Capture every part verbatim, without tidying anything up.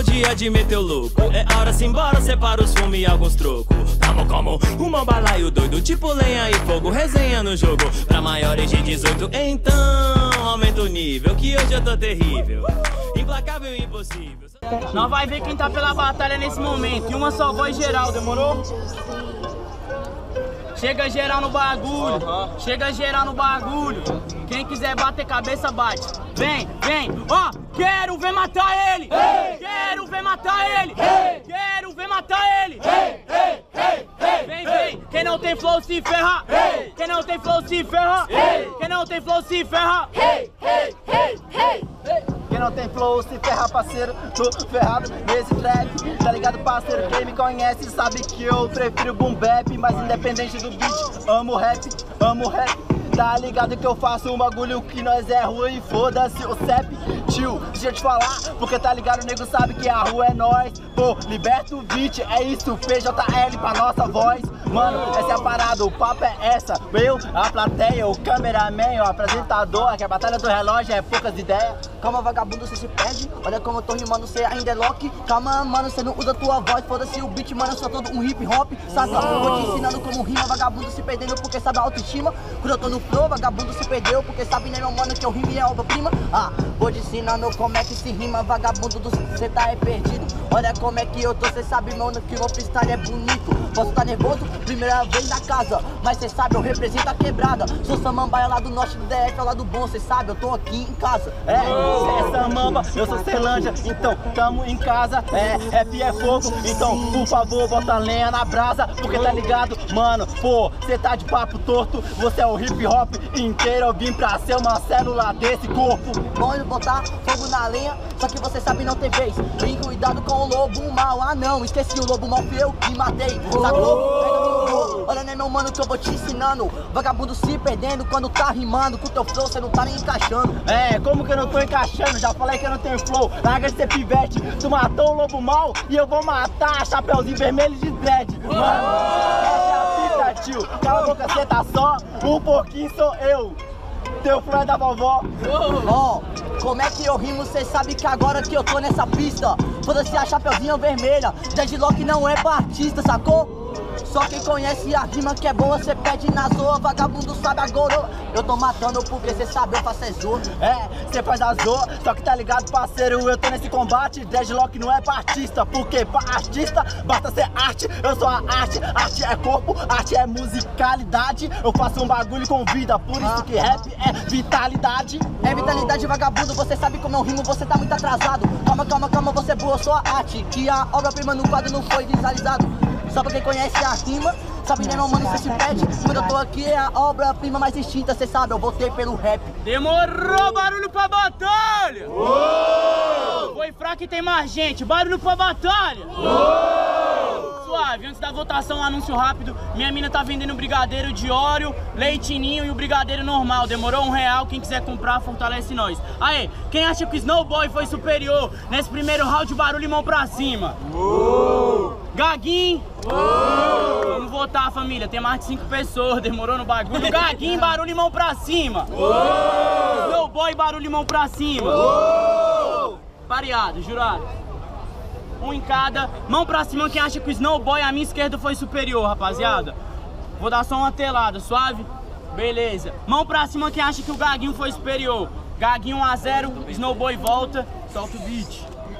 o dia de meter o louco. É hora se embora, separa os fumes e alguns trocos. Tamo como um balaio doido, tipo lenha e fogo, resenha no jogo. Pra maiores de dezoito, então aumenta o nível, que hoje eu tô terrível. Implacável e impossível. Nós vai ver quem tá pela batalha nesse momento. E uma só voz geral, demorou? Chega geral no bagulho, uhum. Chega geral no bagulho. Quem quiser bater cabeça, bate. Vem, vem, ó, oh, quero ver matar ele. Hey! Quero ver matar ele. Hey! Quero ver matar ele. Hey! Hey! Hey! Hey! Vem, vem, quem não tem flow se ferra. Hey! Quem não tem flow se ferra. Hey! Quem não tem flow se ferra. Hey! Hey! Hey! Hey! Hey! Quem não tem flow se ferra, parceiro. Tô ferrado nesse trap, tá ligado, parceiro? Quem me conhece sabe que eu prefiro boom bap, mas independente do beat, amo rap, amo rap. Tá ligado que eu faço um bagulho que nós é ruim, foda-se o C E P, tio, deixa eu te falar, porque tá ligado, o nego sabe que a rua é nós. Pô, liberta o beat, é isso, P J L pra nossa voz. Mano, essa é a parada, o papo é essa. Eu, a plateia, o cameraman, o apresentador, que a batalha do relógio é poucas ideias. Calma, vagabundo, cê se perde. Olha como eu tô rimando, cê ainda é lock. Calma, mano, cê não usa tua voz. Foda-se o beat, mano, eu sou todo um hip hop. Saca? Vou te ensinando como rima, vagabundo se perdendo porque sabe a autoestima. Quando eu tô no flow, vagabundo se perdeu porque sabe, né, meu mano, que eu rimo e é obra-prima. Ah, vou te ensinando como é que se rima, vagabundo do cê tá é perdido. Olha como é que eu tô, cê sabe, mano, que o meu freestyle é bonito. Posso tá nervoso, primeira vez na casa, mas cê sabe, eu represento a quebrada. Sou samambaia lá do norte do D F, lá do bom, cê sabe, eu tô aqui em casa. É, cê é samamba, eu sou Celândia, então tamo em casa. É, rap é fogo, então por favor, bota lenha na brasa, porque tá ligado, mano, pô, cê tá de papo torto, você é o hip hop inteiro, eu vim pra ser uma célula desse corpo. Bom botar fogo na lenha, só que você sabe não tem vez. Tem cuidado com o lobo mal, ah não, esqueci o lobo mal, fui eu que matei. Sacou? Pega no flow, olha né meu mano que eu vou te ensinando. Vagabundo se perdendo quando tá rimando, com teu flow cê não tá nem encaixando. É, como que eu não tô encaixando? Já falei que eu não tenho flow, larga de ser pivete. Tu matou o lobo mal e eu vou matar Chapeuzinho Vermelho de dread. Mano, essa é a fita, tio. Cala a boca, cê tá só, um pouquinho sou eu. Teu flow é da vovó. Ó, oh, como é que eu rimo, cê sabe que agora que eu tô nessa pista. Foda-se a Chapeuzinho Vermelha, Deadlock não é pra artista, sacou? Só quem conhece a rima que é boa, cê pede na zoa, vagabundo sabe agora. Eu tô matando porque cê sabe, eu faço é zoa. É, cê faz a zoa, só que tá ligado, parceiro, eu tô nesse combate. Deadlock não é pra artista, porque pra artista basta ser arte. Eu sou a arte, arte é corpo, arte é musicalidade. Eu faço um bagulho com vida, por isso que rap é vitalidade. É vitalidade, vagabundo, você sabe como eu rimo, você tá muito atrasado. Calma, calma, calma, você é boa, eu sou a arte, que a obra-prima no quadro não foi visualizado. Só pra quem conhece a rima, sabe, né, meu mano, cê se pede. Quando eu tô aqui é a obra-prima mais extinta, cê sabe, eu voltei pelo rap. Demorou, barulho pra batalha! Uou! Foi fraco e tem mais gente, barulho pra batalha! Uou! Suave, antes da votação, um anúncio rápido. Minha mina tá vendendo brigadeiro de óleo, leitinho e o brigadeiro normal. Demorou um real, quem quiser comprar, fortalece nós. Aê, quem acha que o Snowboy foi superior nesse primeiro round, barulho e mão pra cima? Uou! Gaguinho! Uou! Vamos votar, família, tem mais de cinco pessoas, demorou no bagulho. Gaguinho, barulho e mão pra cima! Uou! Snowboy, barulho e mão pra cima! Uou! Pareado, jurado. Um em cada, mão pra cima quem acha que o Snowboy à minha esquerda foi superior, rapaziada. Vou dar só uma telada, suave? Beleza. Mão pra cima quem acha que o Gaguinho foi superior. Gaguinho um a zero, Snowboy volta, solta o beat.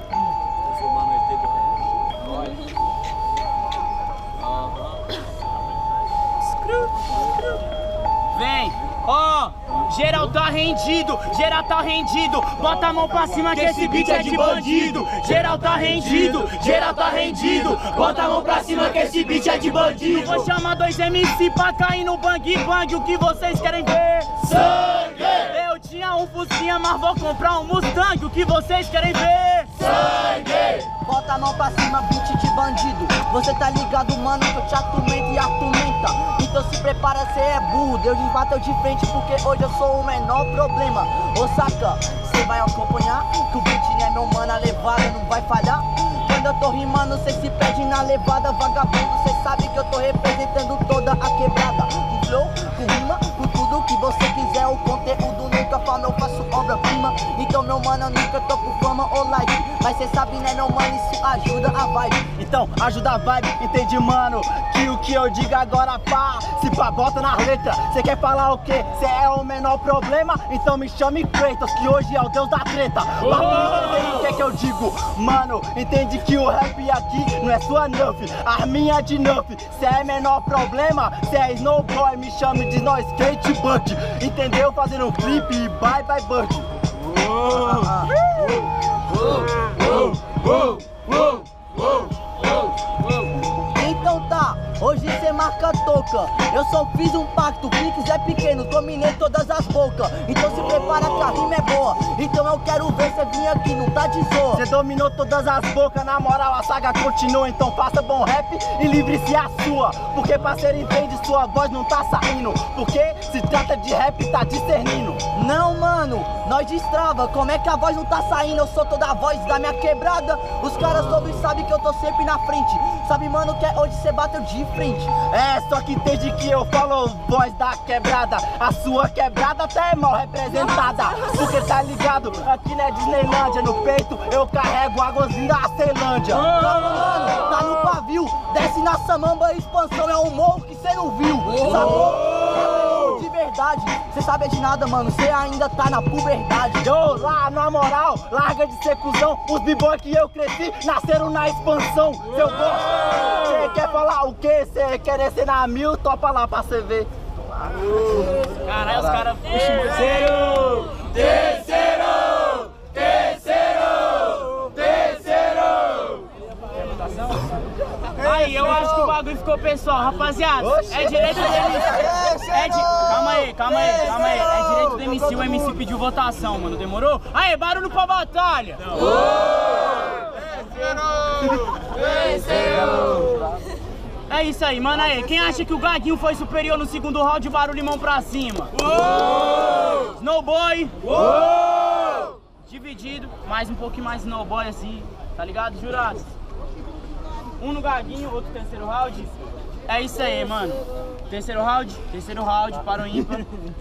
Vem, ó, oh, geral tá rendido, geral tá rendido, bota a mão pra cima que esse beat é de bandido. Geral tá rendido, geral tá rendido, bota a mão pra cima que esse beat é de bandido. Vou chamar dois M C pra cair no bang bang, o que vocês querem ver? Sangue! Eu tinha um Fusquinha, mas vou comprar um Mustang, o que vocês querem ver? Sangue! Bota a mão pra cima, beat de bandido. Você tá ligado, mano, que eu te atormento e atormenta. Então se prepara, cê é burro. Deus bateu de frente porque hoje eu sou o menor problema. Ô saca, cê vai acompanhar que o beat, né, meu mano, a levada não vai falhar. Quando eu tô rimando, cê se perde na levada. Vagabundo, cê sabe que eu tô representando toda a quebrada. Com flow, com rima, com tudo que você quiser. O conteúdo nunca fala, eu faço obra-prima. rima. Então meu mano, eu nunca tô por fama ou like, mas cê sabe né meu mano, isso ajuda a vibe. Então ajuda a vibe, entende mano, que o que eu digo agora pá, se pá bota na letra. Cê quer falar o quê? Cê é o menor problema? Então me chame Kratos, que hoje é o deus da treta. Pra tu entender o que é que eu digo, mano, entende que o rap aqui não é sua nuff, a minha de nuff. Cê é menor problema, cê é Snowboy, me chame de no skate Bud. Entendeu? Fazendo um clipe e bye bye Bud. Então tá, hoje cê marca toca. Eu só fiz um pacto, Pix é pequeno, dominei todas as bocas. Então se prepara que a rima é boa. Então eu quero ver cê vir aqui, não tá de zoa. Cê dominou todas as bocas, na moral a saga continua. Então faça bom rap e livre-se a sua. Porque parceiro entende, sua voz não tá saindo. Porque se trata de rap, tá discernindo. Não mano, nós destrava, como é que a voz não tá saindo? Eu sou toda a voz da minha quebrada. Os caras soube sabem que eu tô sempre na frente. Sabe mano que é hoje cê bateu de frente. É, só que entende que eu falo voz da quebrada. A sua quebrada até é mal representada. Porque tá ligado, aqui na Disneylândia, no peito eu carrego águazinha da Ceilândia. Calma mano, tá no pavio, desce na samamba, expansão é um morro que cê não viu. Sacou? De verdade, cê sabe de nada mano, cê ainda tá na puberdade. Yo, lá na moral, larga de ser cuzão. Os b-boy que eu cresci nasceram na expansão. Seu gosto, cê quer falar o quê? Cê quer descer na mil? Topa lá pra cê ver. Caralho, os caras... Terceiro! Terceiro! Terceiro! Terceiro! Aí, eu acho que o bagulho ficou pessoal, rapaziada. É direito do M C. É di... Calma aí, calma aí, calma aí. É direito do M C, o M C pediu votação, mano. Demorou? Aí, barulho pra batalha! É isso aí, mano. Aí, quem acha que o Gaguinho foi superior no segundo round, barulho mão pra cima? Uou! Snowboy! Uou! Dividido, mais um pouquinho mais Snowboy assim, tá ligado, jurados? Um no Gaguinho, outro terceiro round. É isso aí, mano. Terceiro round, terceiro round, para o ímpar.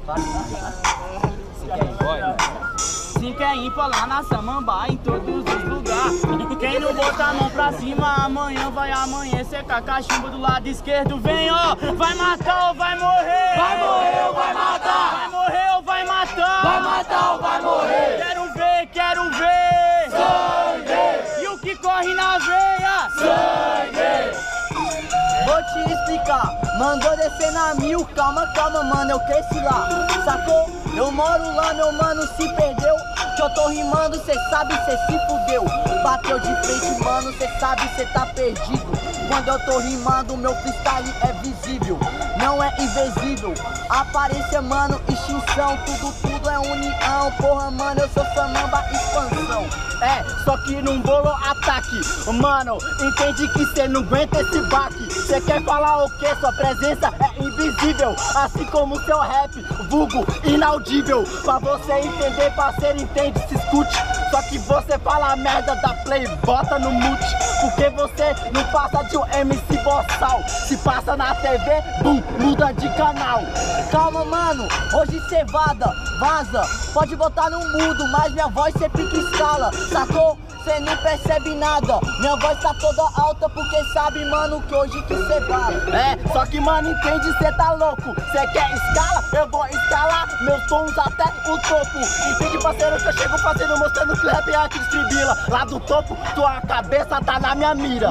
Cinco é ímpar lá na Samamba, em todos os lugares. Quem não botar a mão pra cima, amanhã vai amanhecer com a cachumba do lado esquerdo. Vem, ó, vai matar ou vai morrer? Vai morrer ou vai matar? Vai morrer ou vai matar? Vai matar ou vai morrer? Quero ver, quero ver Sangue! E o que corre na veia? Sangue! Vou te explicar, mandou descer na mil, calma, calma, mano, eu cresci lá, sacou? Eu moro lá, meu mano, se perdeu, que eu tô rimando, cê sabe, cê se fudeu. Bateu de frente, mano, cê sabe, cê tá perdido. Quando eu tô rimando, meu freestyle é visível, não é invisível. Aparência, mano, extinção, tudo, tudo é união. Porra, mano, eu sou Samamba expansão. É, só que num bolo ataque. Mano, entende que cê não aguenta esse baque. Cê quer falar o quê? Sua presença é invisível, assim como seu rap, vulgo, inaudível. Pra você entender, parceiro, entende, se escute. Só que você fala merda da play, bota no mute. Porque você não passa de um M C boçal. Se passa na T V, bum, muda de canal. Calma, mano, hoje cê vada, vaza. Pode botar no mudo, mas minha voz cê pica escala, sacou? Cê não percebe nada, minha voz tá toda alta porque sabe, mano, que hoje que cê vale. É, só que, mano, entende, cê tá louco. Cê quer escala? Eu vou escalar meus tons até o topo. Entende, parceiro, que eu chego fazendo, mostrando que o rap é aqui distribila. Lá do topo, tua cabeça tá na minha mira.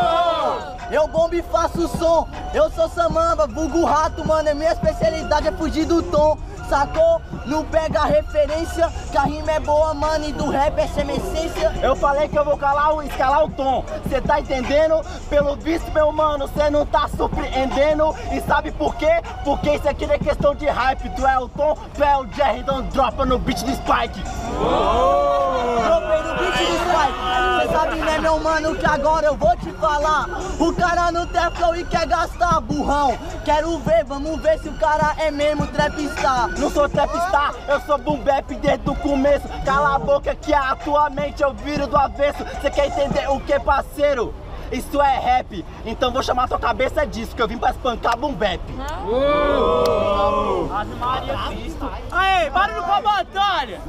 Eu bombo e faço som, eu sou Samamba, vulgo rato, mano, é minha especialidade é fugir do tom. Sacou? Não pega a referência, que a rima é boa, mano, e do rap essa é minha essência. Eu falei que eu vou calar o, escalar o tom. Cê tá entendendo? Pelo visto, meu mano, cê não tá surpreendendo. E sabe por quê? Porque isso aqui não é questão de hype. Tu é o Tom, tu é o Jerry, então dropa no beat do Spike. Oh! Dropei no beat do Spike. Cê sabe, né, meu mano, que agora eu vou te falar. O cara não tem flow e quer gastar, burrão. Quero ver, vamos ver se o cara é mesmo trapstar. Não sou trapstar, eu sou boom bap desde o começo. Cala a boca que atualmente eu viro do avesso. Cê quer entender o que, parceiro? isso é rap. Então vou chamar tua cabeça disso, que eu vim pra espancar boom bap. Ave Maria Cristo. Aê, barulho pra batalha!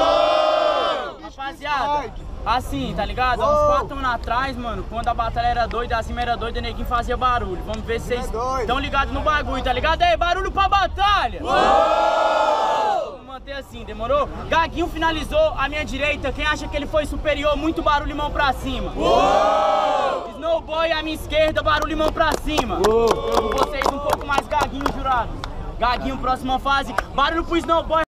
Rapaziada, assim, tá ligado? Há uns quatro anos atrás, mano, quando a batalha era doida, a cima era doida, o neguinho fazia barulho. Vamos ver se vocês estão ligados no bagulho, tá ligado? Aí, barulho pra batalha! Vamos manter assim, demorou? Gaguinho finalizou à minha direita. Quem acha que ele foi superior, muito barulho e mão pra cima. Snowboy à minha esquerda, barulho e mão pra cima. Com vocês um pouco mais Gaguinho, jurado. Gaguinho, próxima fase, barulho pro Snowboy.